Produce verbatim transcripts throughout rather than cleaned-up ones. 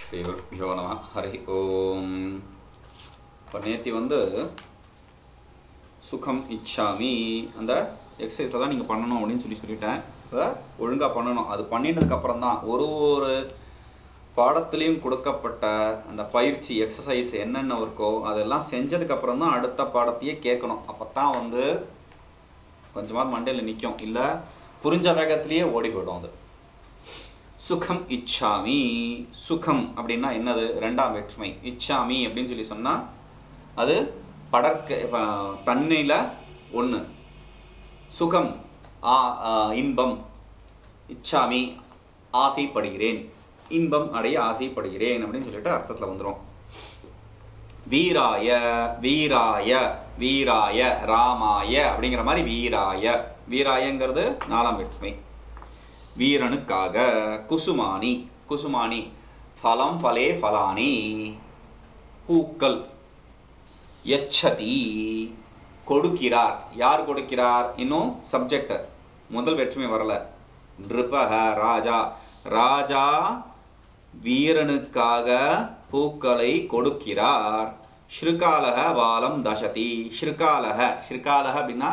ஸ்ரீகுருப்யோ நம. ஹரி ஓம். இப்போ நேற்று வந்து சுகம் இச்சாமி அந்த எக்ஸசைஸை தான் நீங்கள் பண்ணணும் அப்படின்னு சொல்லி சொல்லிட்டேன். அதை ஒழுங்காக பண்ணணும். அது பண்ணிட்டதுக்கப்புறம் தான் ஒரு ஒரு பாடத்துலேயும் கொடுக்கப்பட்ட அந்த பயிற்சி எக்ஸசைஸ் என்னென்ன இருக்கோ அதெல்லாம் செஞ்சதுக்கப்புறம் தான் அடுத்த பாடத்தையே கேட்கணும். அப்போ தான் வந்து கொஞ்சமாவது மண்டையில் நிற்கும். இல்லை புரிஞ்ச வேகத்திலேயே ஓடி போய்டும். அது சுகம் இச்சாமி. சுகம் அப்படின்னா என்னது? ரெண்டாம் வேற்றுமை. இச்சாமி அப்படின்னு சொல்லி சொன்னா அது படர்க்க தன்மையில ஒண்ணு. சுகம் இன்பம். இச்சாமி ஆசைப்படுகிறேன், இன்பம் அடைய ஆசைப்படுகிறேன் அப்படின்னு சொல்லிட்டு அர்த்தத்துல வந்துடும். வீராய வீராய வீராய ராமாய அப்படிங்கிற மாதிரி வீராய. வீராயங்கிறது நாலாம் வேற்றுமை. வீரனுக்காக. குசுமானி. குசுமானி பலம் பலே பலானி பூக்கள். யச்சதி கொடுக்கிறார். யார் கொடுக்கிறார்? இன்னும் சப்ஜெக்ட் முதல் வேற்றுமை வரல. நிருபக ராஜா. ராஜா வீரனுக்காக பூக்களை கொடுக்கிறார். ஸ்ருகாலக வாலம் தசதி. ஸ்ருகாலக. ஸ்ருகாலக அப்படின்னா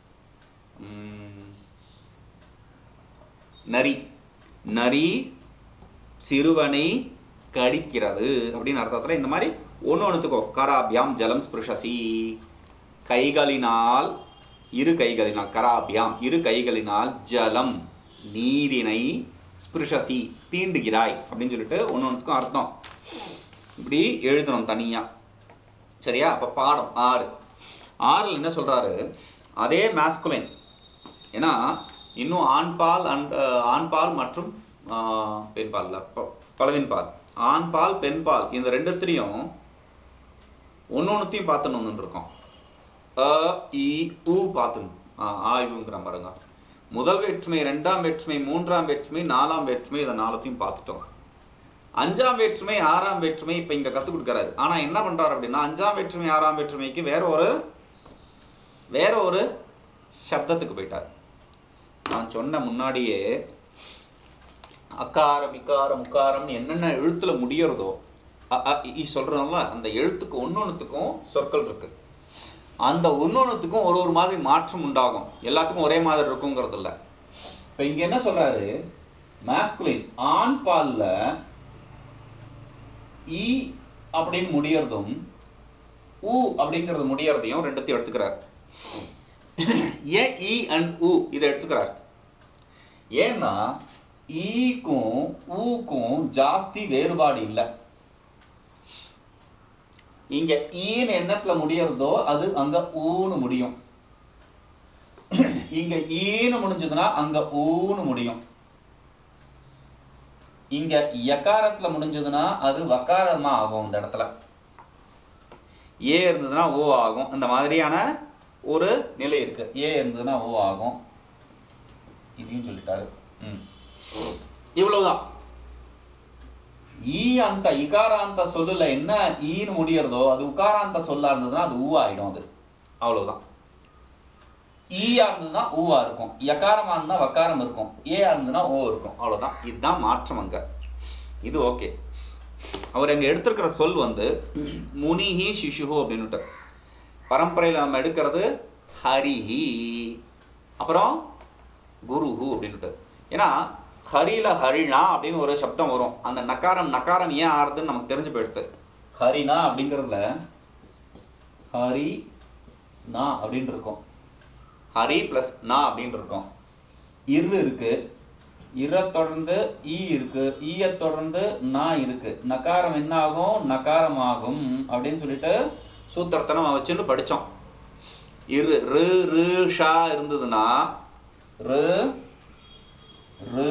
நரி. நரி சிறுவனை கடிக்கிறது அப்படின்னு அர்த்தத்துல இந்த மாதிரி ஒன்னு ஒண்ணுத்துக்கோ. கராபியாம் ஜலம் ஸ்பிருஷசி. கைகளினால், இரு கைகளினால், கராபியாம் இரு கைகளினால், ஜலம் நீரினை, ஸ்பிருஷசி தீண்டுகிறாய் அப்படின்னு சொல்லிட்டு ஒன்னு ஒண்ணுக்கும் அர்த்தம் இப்படி எழுதணும் தனியா. சரியா? அப்ப பாடம் ஆறு. ஆறுல என்ன சொல்றாரு? அதே மாஸ்குலின். ஏன்னா இன்னும் ஆண்பால் அண்ட் ஆண்பால் மற்றும் பெண்பால், பலவின் பால். ஆண்பால் பெண்பால் இந்த ரெண்டுத்திலையும் ஒன்னொன்னுத்தையும் பார்த்துன்னு வந்துட்டு இருக்கோம். அ இ உ பார்த்துன்னு ஆய்வுங்கிற பாருங்க. முதல் வேற்றுமை, இரண்டாம் வேற்றுமை, மூன்றாம் வேற்றுமை, நாலாம் வேற்றுமை, இதை நாலுத்தையும் பார்த்துட்டோம். அஞ்சாம் வேற்றுமை, ஆறாம் வேற்றுமை இப்ப இங்க கத்து கொடுக்கறாரு. ஆனா என்ன பண்றாரு அப்படின்னா அஞ்சாம் வேற்றுமை ஆறாம் வேற்றுமைக்கு வேற ஒரு வேற ஒரு சப்தத்துக்கு போயிட்டார். நான் சொன்ன முன்னாடியே அக்காரம் இக்காரம் முக்காரம் என்னென்ன எழுத்துல முடியறதோ சொல்றோம்ல, அந்த எழுத்துக்கு ஒன்னொன்னுத்துக்கும் சொற்கள் இருக்கு. அந்த ஒன்னொன்னுத்துக்கும் ஒரு ஒரு மாதிரி மாற்றம் உண்டாகும். எல்லாத்துக்கும் ஒரே மாதிரி இருக்குங்கிறது இல்ல. இப்ப இங்க என்ன சொல்றாரு? மாஸ்குலின் ஆண் பால்ல இ அப்படின்னு முடியறதும் உ அப்படிங்கிறது முடியறதையும் ரெண்டுத்தையும் எடுத்துக்கிறார். ஏன் இ அண்ட் உ இதை எடுத்துக்கிறார்? ஏன்னா ஈக்கும் ஊக்கும் ஜாஸ்தி வேறுபாடு இல்லை. இங்க ஈன்னு எண்ணத்துல முடியறதோ அது அங்க ஊன்னு முடியும். இங்க ஈன்னு முடிஞ்சதுன்னா அங்க ஊன்னு முடியும். இங்க யகாரத்துல முடிஞ்சதுன்னா அது வக்காரமா ஆகும். இந்த இடத்துல ஏ இருந்ததுன்னா ஓ ஆகும். அந்த மாதிரியான ஒரு நிலை இருக்கு. ஏ இருந்ததுன்னா ஓ ஆகும். இதையும் சொல்லிட்டாரு. ம் இவ்வளவுதான். ஈ அந்த இகாராந்த சொல்லுல என்ன ஈன்னு முடியறதோ அது உகாராந்த சொல்லா இருந்ததுன்னா அது ஊ ஆயிடும். அது அவ்வளவுதான். ஈயா இருந்ததுன்னா ஊவா இருக்கும். யகாரமா இருந்தா வக்காரம் இருக்கும். ஏ இருந்ததுன்னா ஓ இருக்கும். அவ்வளவுதான். இதுதான் மாற்றம் அங்க. இது ஓகே. அவர் எங்க எடுத்திருக்கிற சொல் வந்து முனிஹி சிசுஹோ அப்படின்னுட்டு பரம்பரையில நம்ம எடுக்கிறது ஹரிஹி, அப்புறம் குருஹு அப்படின்னுட்டு. ஏன்னா ஹரில ஹரிணா அப்படின்னு ஒரு சப்தம் வரும். அந்த நக்காரம் நக்காரம் ஏன் ஆறுதுன்னு நமக்கு தெரிஞ்சு போயிடுது. ஹரினா அப்படிங்கிறதுல ஹரி நா அப்படின்னு இருக்கும். ஹரி பிளஸ் நா அப்படின்னு இருக்கும். இரு இருக்கு. இர தொடர்ந்து ஈ இருக்கு. ஈய தொடர்ந்து நா இருக்கு. நக்காரம் என்ன ஆகும்? நக்காரம் ஆகும் அப்படின்னு சொல்லிட்டு சூத்திரத்தை நம்ம வச்சுட்டு படிச்சோம். இரு ரு ரு ஷா இருந்ததுன்னா ரு ரு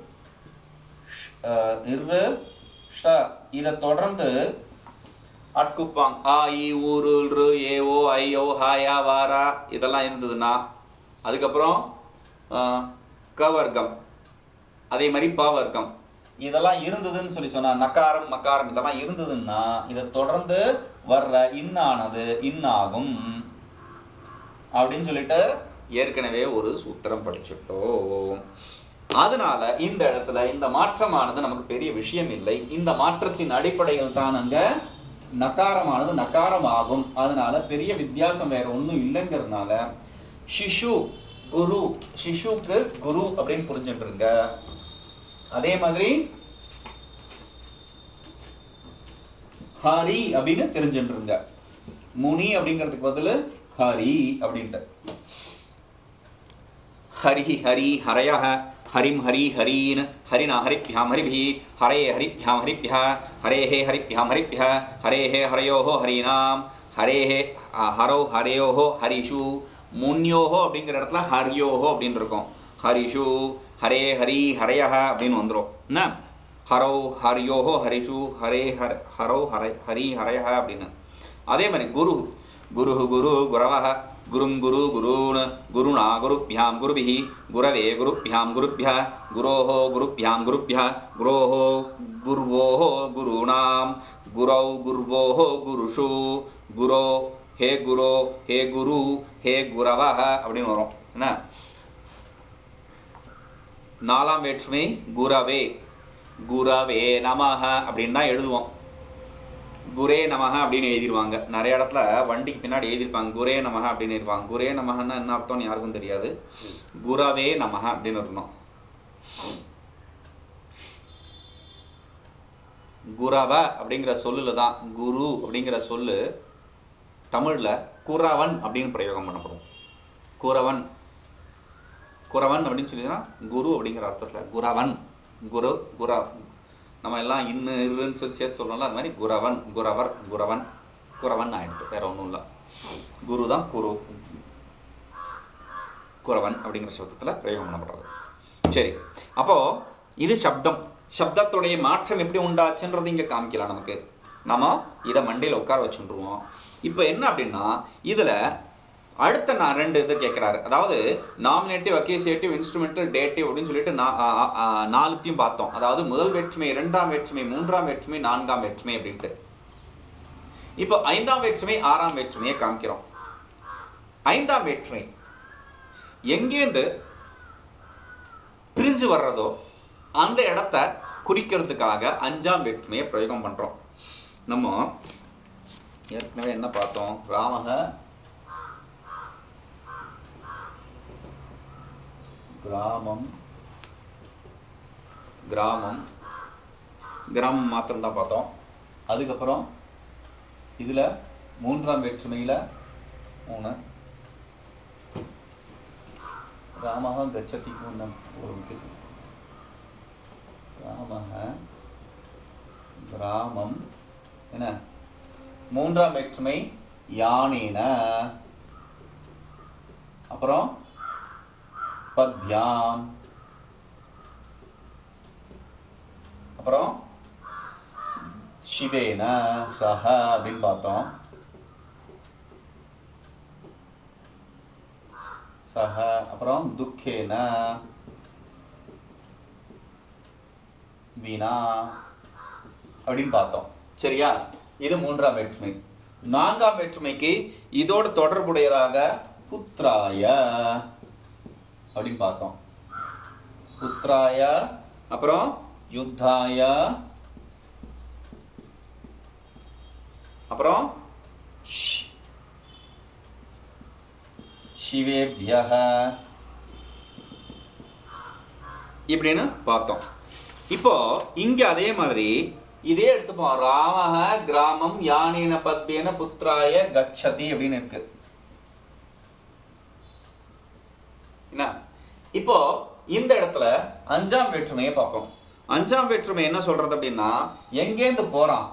இரு ஷ இத தொடர்ந்து அட்குப்பாங் ஆ இ ஊரு ரு ஏ ஓ ஐ ஓ ஹாயா வாரா இதெல்லாம் இருந்ததுன்னா அதுக்கப்புறம் கவர்க்கம், அதே மாதிரி பவர்க்கம் இதெல்லாம் இருந்ததுன்னு சொல்லி சொன்னா நக்காரம் மக்காரம் இதெல்லாம் இருந்ததுன்னா இதை தொடர்ந்து வர்ற இன்னானது இன்னாகும் அப்படின்னு சொல்லிட்டு ஏற்கனவே ஒரு சூத்திரம் படிச்சுட்டோம். அதனால இந்த இடத்துல இந்த மாற்றமானது நமக்கு பெரிய விஷயம் இல்லை. இந்த மாற்றத்தின் அடிப்படையில் தான் அங்க நகாரமானது நகாரம் ஆகும். அதனால பெரிய வித்தியாசம் வேற ஒண்ணும் இல்லைங்கிறதுனால சிசு குரு, சிசுக்கு குரு அப்படின்னு புரிஞ்சுட்டுருங்க. அதே மாதிரி ஹரி அப்படின்னு தெரிஞ்சுட்டுருங்க. முனி அப்படிங்கிறதுக்கு பதில் ஹரி அப்படின்ட்டு. ஹரி ஹரி ஹரயஹ ஹரிம் ஹரி ஹரீன் ஹரினா ஹரிப்யாம் ஹரிபிஹி ஹரே ஹரிப்யாம் ஹரிப்யஹ ஹரேஹே ஹரிப்யாம் ஹரிப்யஹ ஹரேஹே ஹரயோஹோ ஹரீனாம் ஹரேஹே ஹரோ ஹரயோஹோ ஹரிஷு. முன்யோஹோ அப்படிங்கிற இடத்துல ஹரியோஹோ அப்படின்னு இருக்கும். ஹரிஷு ஹரே ஹரி ஹரயஹ அப்படின்னு வந்துடும். என்ன ஹரோ ஹரியோஹோ ஹரிஷு ஹரே ஹர ஹரோ ஹர ஹரி ஹரயஹ அப்படின்னு. அதே மாதிரி குரு குரு குரு குரவஹ குரும் குரு குருன் குருணா குருப்யாம் குருபிஹி குரவே குருப்யாம் குருப்யஹ குரோஹோ குருப்யாம் குருப்யஹ குரோஹோ குர்வோஹோ குருணாம் குரௌ குர்வோஹோ குருஷு குரோ ஹே குரோ ஹே குரு ஹே குரவஹ அப்படின்னு வரும். என்ன நாலாம் வேற்றுமை குரவே, குரவே நமஹ அப்படின்னு தான் எழுதுவோம். குரே நமஹ அப்படின்னு எழுதிருவாங்க. நிறைய இடத்துல வண்டிக்கு பின்னாடி எழுதிருப்பாங்க குரே நமஹ அப்படின்னு இருப்பாங்க. குரே நமஹன்னா என்ன அர்த்தம்னு யாருக்கும் தெரியாது. குரவே நமஹ அப்படின்னு இருக்கணும். குரவ அப்படிங்கிற சொல்லுல தான் குரு அப்படிங்கிற சொல்லு தமிழ்ல குரவன் அப்படின்னு பிரயோகம் பண்ணப்படும். குரவன் குரவன் அப்படின்னு சொல்லினா குரு அப்படிங்கிற அர்த்தத்துல குரவன் குரு குர நம்ம எல்லாம் இன்னு இருன்னு சொல்லி சேர்த்து சொல்லணும்ல, அது மாதிரி குரவன் குரவர் குரவன் குரவன் ஆயிடுது. வேற ஒன்றும் இல்லை. குரு தான் குரு குரவன் அப்படிங்கிற சப்தத்துல பிரயோகம் பண்ணப்படுறது. சரி, அப்போ இது சப்தம். சப்தத்துடைய மாற்றம் எப்படி உண்டாச்சுன்றது இங்க காமிக்கலாம் நமக்கு. நம்ம இதை மண்டையில உட்கார வச்சுருவோம். இப்போ என்ன அப்படின்னா இதுல அடுத்த நான் ரெண்டு இது கேட்கிறாரு. அதாவது நாமினேட்டிவ் அக்யூசேட்டிவ் இன்ஸ்ட்ருமெண்டல் டேட்டிவ் அப்படின்னு சொல்லிட்டு நாலுத்தையும் பார்த்தோம். அதாவது முதல் வேற்றுமை, இரண்டாம் வேற்றுமை, மூன்றாம் வேற்றுமை, நான்காம் வேற்றுமை அப்படின்ட்டு. இப்போ ஐந்தாம் வேற்றுமை ஆறாம் வேற்றுமையை காமிக்கிறோம். ஐந்தாம் வேற்றுமை எங்கேருந்து பிரிஞ்சு வர்றதோ அந்த இடத்த குறிக்கிறதுக்காக அஞ்சாம் வேற்றுமையை பிரயோகம் பண்றோம். நம்ம ஏற்கனவே என்ன பார்த்தோம்? ராமக கிராமம் கிராமம் கிராமம் மாத்திரம் தான் பார்த்தோம். அதுக்கப்புறம் இதுல மூன்றாம் வேற்றுமையில மூணு ராமக கச்சதிக்கு ஒரு முக்கியத்துவம். ராமக கிராமம் என்ன மூன்றாம் வேற்றுமை யானேன, அப்புறம் பத்யாம், அப்புறம் சிவேன சஹ அப்படின்னு பார்த்தோம். சஹ அப்புறம் துக்கேன வீணா அப்படின்னு பார்த்தோம். சரியா? இது மூன்றாம் வேற்றுமை. நான்காம் வேற்றுமைக்கு இதோடு தொடர்புடையதாக புத்ராய அப்படின்னு பார்த்தோம். புத்ராய அப்புறம் யுத்தாய அப்புறம் சிவேப்யஹ இப்படின்னு பார்த்தோம். இப்போ இங்க அதே மாதிரி இதே எடுத்துப்போம். ராமஹ கிராமம் யானேன பத்யேன புத்ராய கச்சதி அப்படின்னு இருக்கு. என்ன இப்போ இந்த இடத்துல அஞ்சாம் வேற்றுமையை பார்ப்போம். அஞ்சாம் வேற்றுமை என்ன சொல்றது அப்படின்னா எங்கேந்து போறான்?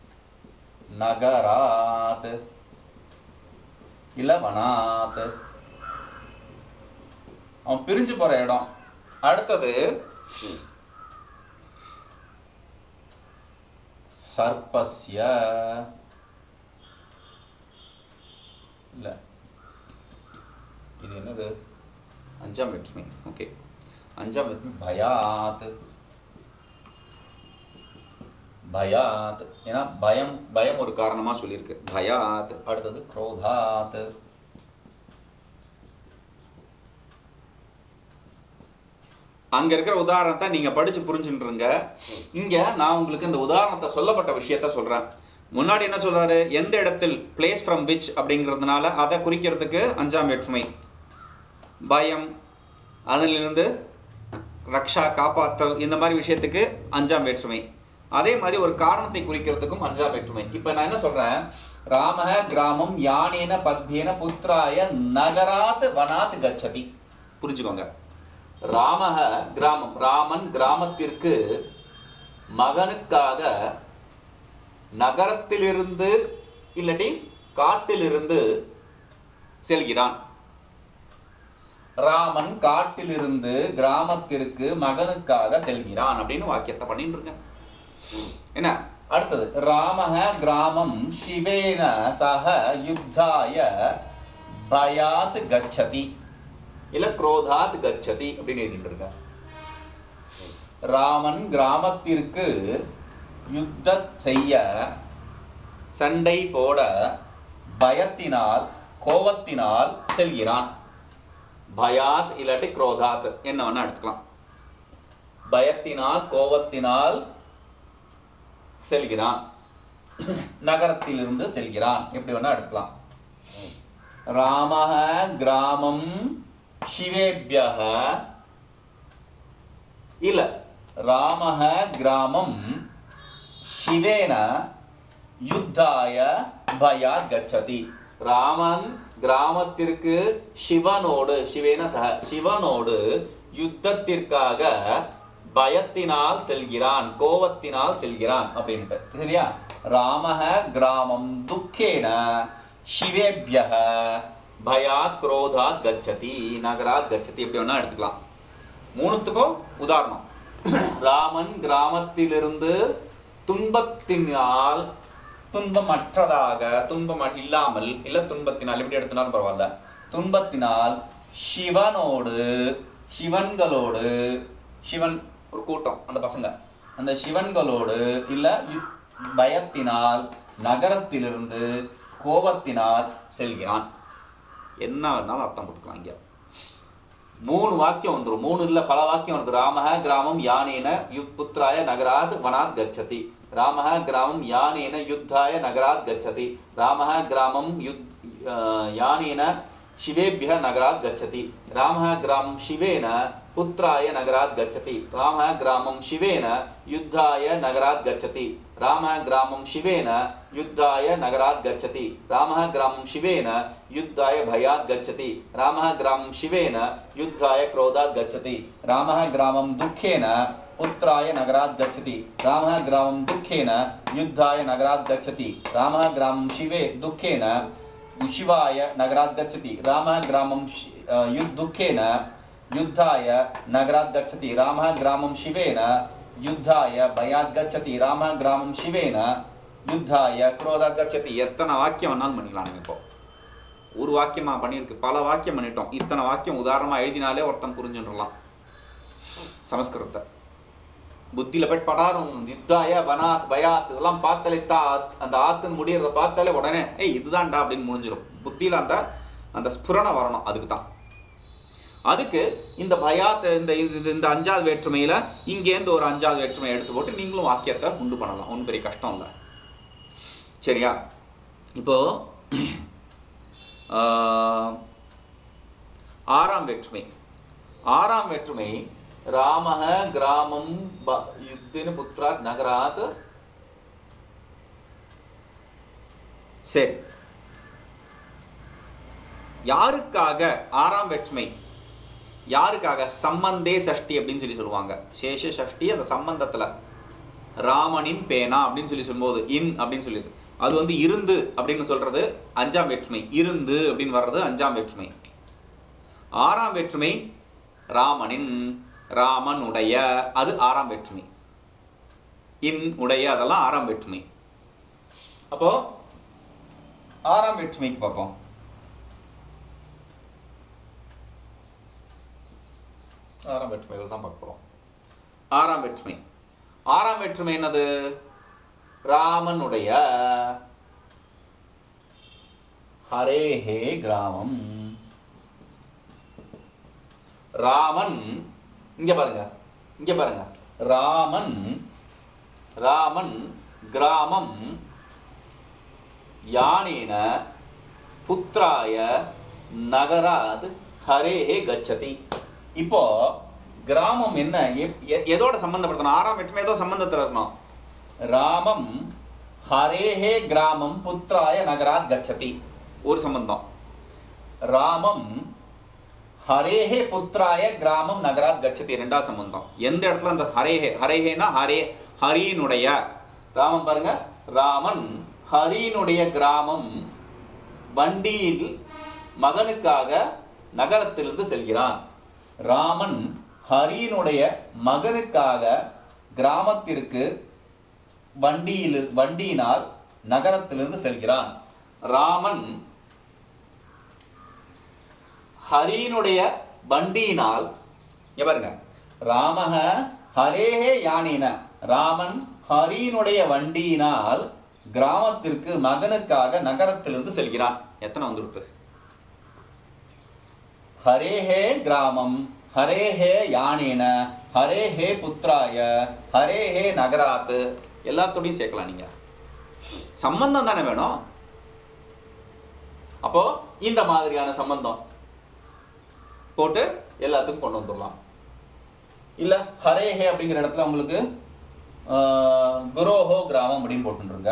நகராத் இல்ல வனாத். அவன் பிரிஞ்சு போற இடம். அடுத்தது சர்ப்பஸ்ய இல்ல இது என்னது? அஞ்சாம் வேற்றுமை. ஓகே, அஞ்சாம் வேற்றுமை பயாத். பயாத் ஏன்னா பயம் பயம் ஒரு காரணமா சொல்லியிருக்கு. பயாத். அடுத்தது குரோதாத். அங்க இருக்கிற உதாரணத்தை நீங்க படிச்சு புரிஞ்சுருங்க. இங்க நான் உங்களுக்கு இந்த உதாரணத்தை சொல்லப்பட்ட விஷயத்த சொல்றேன். முன்னாடி என்ன சொல்றாரு, எந்த இடத்தில், பிளேஸ் ஃப்ரம் விச் அப்படிங்கிறதுனால அதை குறிக்கிறதுக்கு அஞ்சாம் வேற்றுமை. பயம், அதிலிருந்து ரக்ஷா, காப்பாற்றல், இந்த மாதிரி விஷயத்துக்கு அஞ்சாம் வேற்றுமை. அதே மாதிரி ஒரு காரணத்தை குறிக்கிறதுக்கும் அஞ்சாம் வேற்றுமை. இப்ப நான் என்ன சொல்றேன், ராமஹ கிராமம் யானேன பத்யேன புத்ராய நகராத் வனாத் கச்சதி. புரிஞ்சுக்கோங்க. ராமஹ கிராமம், ராமன் கிராமத்திற்கு மகனுக்காக நகரத்திலிருந்து இல்லாட்டி காட்டிலிருந்து செல்கிறான். ராமன் காட்டிலிருந்து கிராமத்திற்கு மகனுக்காக செல்கிறான் அப்படின்னு வாக்கியத்தை பண்ணிட்டு இருக்கேன். என்ன அடுத்தது, ராமஹ கிராமம் சிவேன சக யுத்தாய பயாத் கச்சதி இல்ல குரோதாத் கச்சதி அப்படின்னு எழுதிட்டு இருக்க. ராமன் கிராமத்திற்கு யுத்தம் செய்ய, சண்டை போட பயத்தினால், கோபத்தினால் செல்கிறான். பயாத் இல்லாட்டி குரோதாத் என்ன வேணா எடுத்துக்கலாம். பயத்தினால், கோபத்தினால் செல்கிறான், நகரத்திலிருந்து செல்கிறான், எப்படி வேணா எடுத்துக்கலாம். ராமஹ கிராமம் சிவேப்யஹ இல்ல ராமஹ கிராமம் சிவேன யுத்தாய பயாத் கச்சதி. ராமன் கிராமத்திற்கு சிவனோடு, சிவேன சக சிவனோடு யுத்தத்திற்காக பயத்தினால் செல்கிறான், கோபத்தினால் செல்கிறான் அப்படின்ட்டு. சரியா? ராமஹ கிராமம் துக்கேன சிவேப்யஹ பயாத் குரோதாத் கச்சதி நகராத் கச்சதி, எப்படி வேணா எடுத்துக்கலாம். மூணுத்துக்கும் உதாரணம். ராமன் கிராமத்திலிருந்து துன்பத்தினால், துன்பமற்றதாக, துன்பம் இல்லாமல், இல்ல துன்பத்தினால், எப்படி எடுத்தினாலும் பரவாயில்ல, துன்பத்தினால் சிவனோடு, சிவன்களோடு, சிவன் ஒரு கூட்டம், அந்த பசங்க, அந்த சிவன்களோடு இல்ல பயத்தினால் நகரத்திலிருந்து கோபத்தினால் செல்கிறான். என்ன வேணாலும் அர்த்தம் போட்டுக்கலாம். இங்க மூணு வாக்கியம் வந்துடும். மூணு இல்ல பல வாக்கியம் வருது. ராமஹ கிராமம் யானேன புத்ராய நகராத் வனாத் கச்சதி. ராமஹ கிராமம் யானேன யுத்தாய நகராத் கச்சதி. ராமஹ கிராமம் யானேன शिवेभ्यः नगरात् गच्छति. रामः ग्रामं शिवेन पुत्राय नगरात् गच्छति. रामः ग्रामं शिवेन युद्धाय नगरात् गच्छति. रामः ग्रामं शिवेन युद्धाय नगरात् गच्छति. रामः ग्रामं शिवेन युद्धाय भयात् गच्छति. रामः ग्रामं शिवेन युद्धाय क्रोधात् गच्छति. रामः ग्रामं दुःखेन पुत्राय नगरात् गच्छति. रामः ग्रामं दुःखेन युद्धाय नगरात् गच्छति. रामः ग्रामं शिवे दुःखेन शिवाय नगरात् गच्छति. रामः ग्रामं युद्धुखेन युद्धाय नगरात् गच्छति. रामः ग्रामं शिवेन युद्धाय भयात् गच्छति. रामः ग्रामं शिवेन युद्धाय क्रोधात् गच्छति. எத்தனை வாக்கியம் வேணாலும் பண்ணிக்கலாம். இப்போ ஒரு வாக்கியமா பண்ணிருக்கு, பல வாக்கியம் பண்ணிட்டோம். இத்தனை வாக்கியம் உதாரணமா எழுதினாலே ஒருத்தன் புரிஞ்சுடலாம் சமஸ்கிருதத்தை. புத்தியில போய் படாரும் யுத்தாய வனாத் பயாத் இதெல்லாம் பார்த்தாலே தாத், அந்த ஆத்துன்னு முடியறத பார்த்தாலே உடனே ஏய் இதுதான்டா அப்படின்னு முடிஞ்சிடும். புத்தியில அந்த அந்த ஸ்புரணை வரணும். அதுக்கு தான். அதுக்கு இந்த பயாத் இந்த இந்த அஞ்சாவது வேற்றுமையில இங்கேருந்து ஒரு அஞ்சாவது வேற்றுமையை எடுத்து போட்டு நீங்களும் வாக்கியத்தை உண்டு பண்ணலாம். ஒன்றும் பெரிய கஷ்டம் இல்லை. சரியா? இப்போ ஆறாம் வேற்றுமை. ஆறாம் வேற்றுமை ராமஹ கிராமம் யுத்தின புத்ராத் நகராத். சரி, யாருக்காக ஆறாம் வேற்றுமை? யாருக்காக? சம்பந்தே சஷ்டி அப்படின்னு சொல்லி சொல்லுவாங்க. சேஷ சஷ்டி அந்த சம்பந்தத்துல ராமனின் பேனா அப்படின்னு சொல்லி சொல்லும்போது இன் அப்படின்னு சொல்லிது. அது வந்து இருந்து அப்படின்னு சொல்றது அஞ்சாம் வேற்றுமை. இருந்து அப்படின்னு வர்றது அஞ்சாம் வேற்றுமை. ஆறாம் வேற்றுமை ராமனின், ராமன் உடைய, அது ஆறாம் வேற்றுமை. இன் உடைய அதெல்லாம் ஆறாம் வேற்றுமை. அப்போ ஆறாம் வேற்றுமைக்கு பார்ப்போம். ஆறாம் வேற்றுமைகள் தான் பார்க்க போறோம். ஆறாம் வேற்றுமை. ஆறாம் வேற்றுமை என்னது? ராமனுடைய ஹரேஹே கிராமம். ராமன் இங்க பாருங்க, இங்க பாருங்க. ராமன் ராமன் கிராமம் யானேன புத்திராய நகராத் ஹரேஹே கச்சதி. இப்போ கிராமம் என்ன எதோட சம்பந்தப்படுத்தணும்? ஆறாம் வெற்றுமை ஏதோ சம்பந்தத்தில் இருக்கணும். ராமம் ஹரேஹே கிராமம் புத்திராய நகராத் கச்சதி ஒரு சம்பந்தம். ராமம் ஹரேஹே புத்திராய கிராமம் நகராத் கச்சதி இரண்டாவது சம்பந்தம். எந்த இடத்துல அந்த ஹரேஹே ஹரேஹேனா ஹரே ஹரியினுடைய ராமம் பாருங்க, ராமன் ஹரியினுடைய கிராமம் வண்டியில் மகனுக்காக நகரத்திலிருந்து செல்கிறான். ராமன் ஹரியினுடைய மகனுக்காக கிராமத்திற்கு வண்டியில் வண்டியினால் நகரத்திலிருந்து செல்கிறான். ராமன் ஹரியினுடைய வண்டியினால் பாருங்க, ராமஹ ஹரேஹே யானேன, ராமன் ஹரியினுடைய வண்டியினால் கிராமத்திற்கு மகனுக்காக நகரத்திலிருந்து செல்கிறான். எத்தனை வந்துருத்து? ஹரேஹே கிராமம், ஹரேஹே யானேன, ஹரேஹே புத்திராய, ஹரேஹே நகராத், எல்லாத்தோடையும் சேர்க்கலாம். நீங்க சம்பந்தம் தானே வேணும். அப்போ இந்த மாதிரியான சம்பந்தம் போட்டு எல்லாத்துக்கும் கொண்டு வந்துடலாம். இல்ல ஹரேஹே அப்படிங்கிற இடத்துல உங்களுக்கு குரோஹோ கிராமம் அப்படின்னு போட்டுருங்க.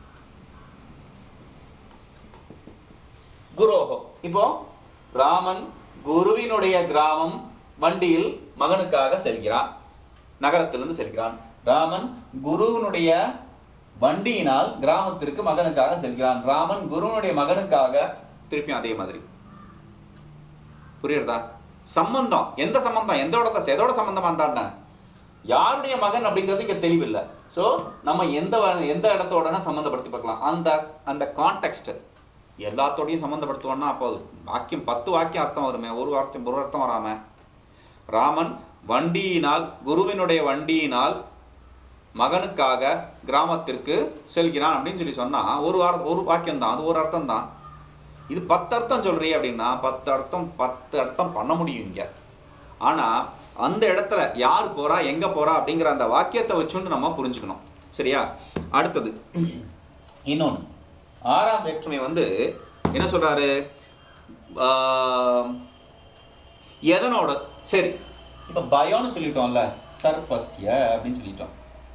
குரோஹோ. இப்போ ராமன் குருவினுடைய கிராமம் வண்டியில் மகனுக்காக செல்கிறான், நகரத்திலிருந்து செல்கிறான். ராமன் குருவினுடைய வண்டியினால் கிராமத்திற்கு மகனுக்காக செல்கிறான். ராமன் குருவினுடைய மகனுக்காக திருப்பியும் அதே மாதிரி. புரியுறதா? சம்பந்தம் எந்த சம்பந்தம் எந்தோட எதோட சம்பந்தமா இருந்தா யாருடைய மகன் அப்படிங்கிறது இங்க தெளிவில்லை. சோ நம்ம எந்த எந்த இடத்தோட சம்பந்தப்படுத்தி பார்க்கலாம். அந்த அந்த கான்டெக்ஸ்ட் எல்லாத்தோடையும் சம்பந்தப்படுத்துவோம்னா அப்போ வாக்கியம் பத்து வாக்கியம் அர்த்தம் வருமே, ஒரு வாக்கியம் ஒரு அர்த்தம் வராம. ராமன் வண்டியினால் குருவினுடைய வண்டியினால் மகனுக்காக கிராமத்திற்கு செல்கிறான் அப்படின்னு சொல்லி சொன்னா ஒரு வார ஒரு வாக்கியம் தான், அது ஒரு அர்த்தம் தான். இது பத்து அர்த்தம் சொல்றீ அப்படின்னா பத்து அர்த்தம் பத்து அர்த்தம் பண்ண முடியும் இங்க. ஆனா அந்த இடத்துல யார் போறா எங்க போறா அப்படிங்கிற அந்த வாக்கியத்தை வச்சுன்னு நம்ம புரிஞ்சுக்கணும். சரியா? அடுத்தது இன்னொன்னு, ஆறாம் வேற்றுமை வந்து என்ன சொல்றாரு? எதனோட? சரி, இப்ப பயம்னு சொல்லிட்டோம்ல, சர்பஸ்ய அப்படின்னு சொல்லிட்டோம்.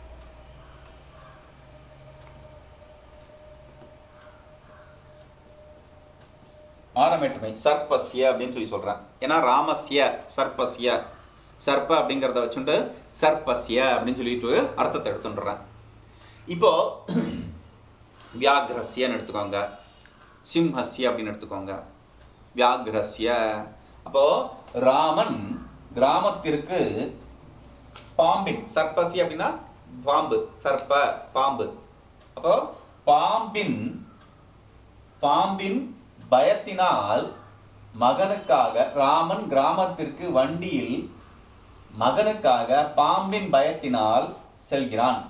ஆறாம் வேற்றுமை சர்பஸ்ய அப்படின்னு சொல்லி சொல்றேன். ஏன்னா ராமஸ்ய சர்பஸ்ய, சர்ப்ப அப்படிங்கிறத வச்சுட்டு சர்பஸ்ய அப்படின்னு சொல்லிட்டு அர்த்தத்தை எடுத்துடுறேன். இப்போ வியாக்ரஸ்யன்னு எடுத்துக்கோங்க, சிம்ஹஸ்ய அப்படின்னு எடுத்துக்கோங்க, வியாக்ரஸ்ய. அப்போ ராமன் கிராமத்திற்கு பாம்பின், சர்பஸ்ய அப்படின்னா பாம்பு, சர்ப்ப பாம்பு. அப்போ பாம்பின் பாம்பின் பயத்தினால் மகனுக்காக ராமன் கிராமத்திற்கு வண்டியில் மகனுக்காக பாம்பின் பயத்தினால் செல்கிறான்.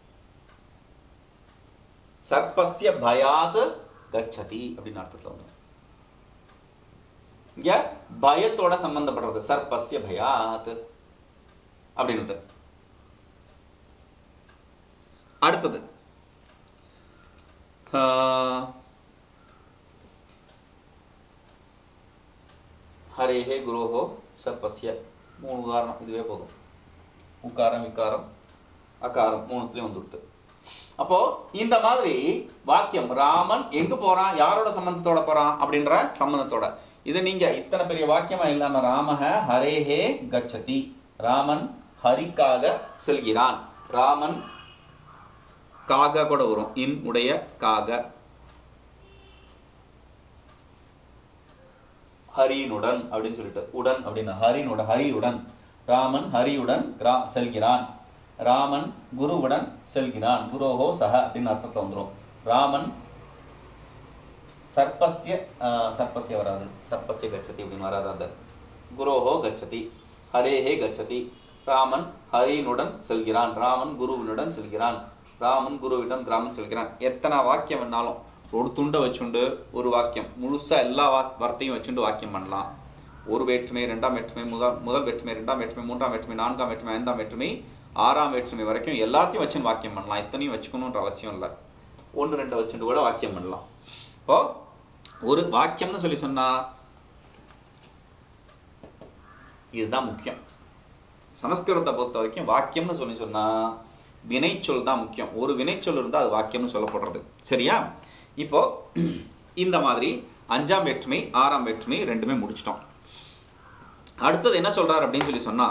சர்ப்பஸ்ய பயாத் கச்சதி அப்படின்னு அர்த்தத்துல வந்து இங்க பயத்தோட சம்பந்தப்படுறது, சர்ப்பஸ்ய பயாத் அப்படின்னு. அடுத்தது ஹரேஹே குரோஹோ சர்பஸ்ய, மூணு உதாரணம் இதுவே போதும். உக்காரம் விக்காரம் அகாரம் மூணுத்துலயும் வந்துடுது. அப்போ இந்த மாதிரி வாக்கியம் ராமன் எங்க போறான், யாரோட சம்பந்தத்தோட போறான் அப்படின்ற சம்பந்தத்தோட. இது நீங்க இத்தனை பெரிய வாக்கியமா இல்லாம ராமஹ ஹரேஹே கச்சதி, ராமன் ஹரிக்காக செல்கிறான். ராமன் காக கூட வரும், இன் உடைய காக, ஹரியினுடன் அப்படின்னு சொல்லிட்டு உடன் அப்படின்னா ஹரினுடன், ஹரியுடன் ராமன் ஹரியுடன் செல்கிறான். ராமன் குருவுடன் செல்கிறான், குரோஹோ சஹ அப்படின்னு அர்த்தத்துல வந்துடும். ராமன் சர்ப்பஸ்ய சர்ப்பஸ்ய வராது, சர்ப்பஸ்ய கச்சதி அப்படின்னு வராது. அந்த குரோஹோ கச்சதி, ஹரேஹே கச்சதி. ராமன் ஹரியினுடன் செல்கிறான், ராமன் குருவினுடன் செல்கிறான், ராமன் குருவிடம் கிராமம் செல்கிறான். எத்தனை வாக்கியம் வேணாலும் ஒரு துண்டை வச்சுண்டு ஒரு வாக்கியம் முழுசா எல்லா வார்த்தையும் வச்சுண்டு வாக்கியம் பண்ணலாம். ஒரு வேற்றுமை, இரண்டாம் வேற்றுமை, முதல் முதல் வேற்றுமை, இரண்டாம் வேற்றுமை, மூன்றாம் வேற்றுமை, நான்காம் வேற்றுமை, ஐந்தாம் வேற்றுமை, ஆறாம் வேற்றுமை வரைக்கும் எல்லாத்தையும் வச்சு வாக்கியம் பண்ணலாம். இத்தனையும் வச்சுக்கணுன்ற அவசியம் இல்லை. ஒன்று ரெண்டு வச்சுட்டு கூட வாக்கியம் பண்ணலாம். இப்போ ஒரு வாக்கியம்னு சொல்லி சொன்னா இதுதான் முக்கியம். சமஸ்கிருதத்தை பொறுத்த வரைக்கும் வாக்கியம்னு சொல்லி சொன்னா வினைச்சொல் தான் முக்கியம். ஒரு வினைச்சொல் இருந்தா அது வாக்கியம்னு சொல்லப்படுறது. சரியா? இப்போ இந்த மாதிரி அஞ்சாம் வேற்றுமை, ஆறாம் வேற்றுமை ரெண்டுமே முடிச்சிட்டோம். அடுத்தது என்ன சொல்றாரு அப்படின்னு சொல்லி சொன்னா,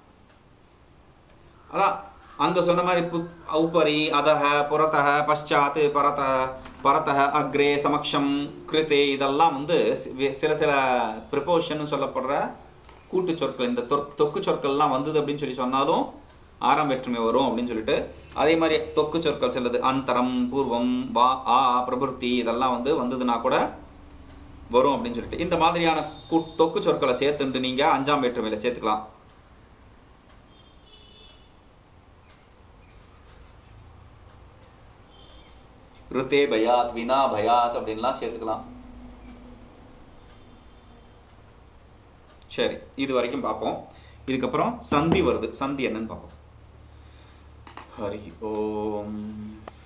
அதான் அங்க சொன்ன மாதிரி உபரி, அதஹ, புறத்தஹ, பశ్చాத், பரத பரத்தஹ, அக்ரே, சமக்ஷம், கிருதே இதெல்லாம் வந்து சில சில ப்ரிபோஷன் சொல்லப்படுற கூட்டு சொற்கள். இந்த தொக்கு சொற்கள்லாம் வந்தது அப்படின்னு சொல்லி சொன்னாலும் ஆறாம் வேற்றுமை வரும் அப்படின்னு சொல்லிட்டு, அதே மாதிரி தொக்கு சொற்கள் சிலது அந்தரம், பூர்வம், வா, ஆ, பிரபுர்த்தி இதெல்லாம் வந்து வந்ததுன்னா கூட வரும் அப்படின்னு சொல்லிட்டு இந்த மாதிரியான தொக்கு சொற்களை சேர்த்துட்டு நீங்க அஞ்சாம் வேற்றுமையில சேர்த்துக்கலாம். ருத்தே பயாத், வினா பயாத் அப்படின்லாம் சேர்த்துக்கலாம். சரி, இது வரைக்கும் பார்ப்போம். இதுக்கப்புறம் சந்தி வருது. சந்தி என்னன்னு பார்ப்போம். ஹரி ஓம்.